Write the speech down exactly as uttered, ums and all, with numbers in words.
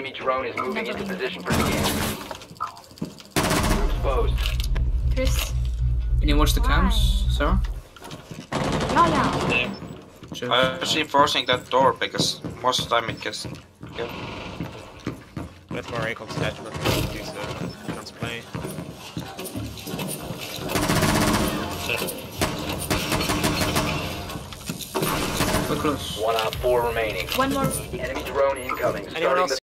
Enemy drone is moving into position for scan. Exposed. Chris. Can you watch the Why? cams, Sarah? Ja, ja. Yeah. Sure. I'm actually forcing that door because most of the time it gets. Yeah. With more Acox attachment, these uh, guns play. We're close. One out four remaining. One more. Enemy drone incoming. Anyone Starting else? the